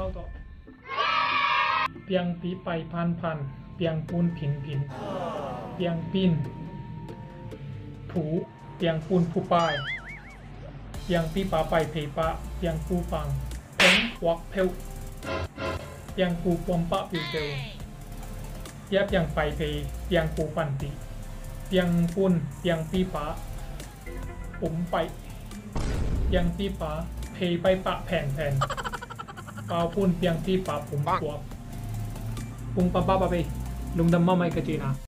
ต่อเปียงปีไปพันเปียงปูนผินเปียงปินผูเปียงปูนผูปายเปียงปีปาไปเพปะเปียงปูฟังเพ็งวักเพลเปียงปูปอมปะปิวเปลเปียงไปเพเปียงปูปันติเปียงปูนเปียงปีปาผมไปเปียงปีปาเพไปปะแผ่นเปาปูนเปียงปีปาผมตัวปุงปะปะปะไปลุงดำมาไม่กระจีนะ